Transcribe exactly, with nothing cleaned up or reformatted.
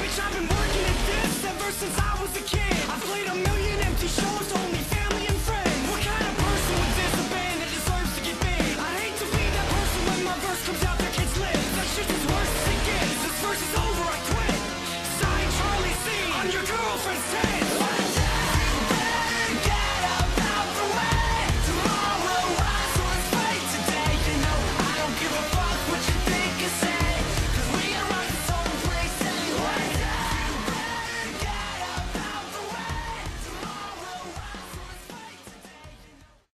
Bitch, I've been working at this ever since I was a kid. I played a million empty shows to only family and friends. What kind of person would diss a band that deserves to get big? I hate to be that person when my verse comes out, their kids live. That's just as worse as it gets. This verse is over, I